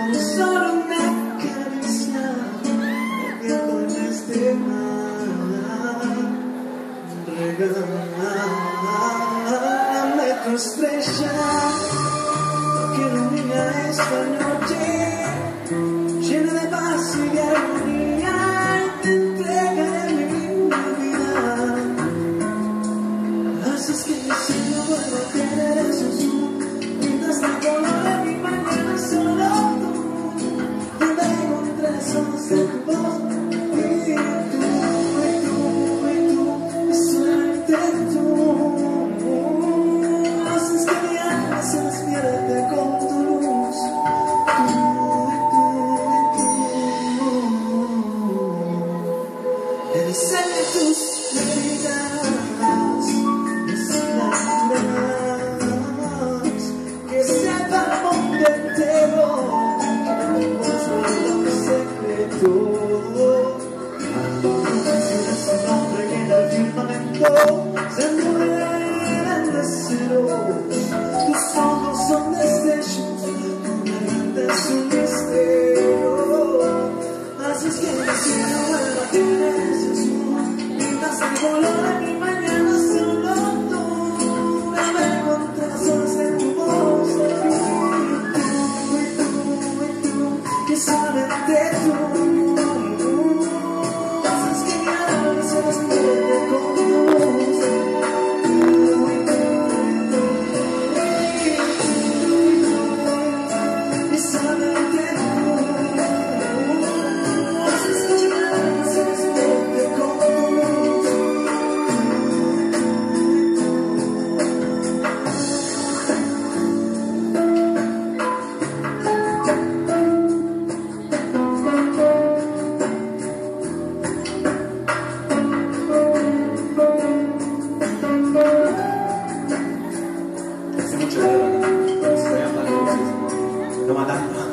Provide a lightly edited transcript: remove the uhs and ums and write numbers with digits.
solo una caricia que con este mar regálame tu estrella que ilumina esta noche llena de paz y de armonía. Te entregaré mi vida. Haces que mi cielo vuelva a tener esos mientras te color en mi mañana solo tú. Y me encontré solos de tu voz. Y solamente tú. Haces que mi alma se despierte con tu luz. Desde tus heridas, desclaras, que sepa dónde entero, que no consuelo mi secreto. Quisieras un nombre que en el firmamento se mueran de cero. Tus ojos son destellos, tu mente es un misterio. Haces que mi cielo vuelva a tener ese azul, mientras el color de mi mañana solo tú. Me encontré solos en tu voz. Y tú, que solamente tú. Haces que mi alma se despierte con tu voz. Y solamente tú. Hace mucho de verdad, se vean las luces, lo matando.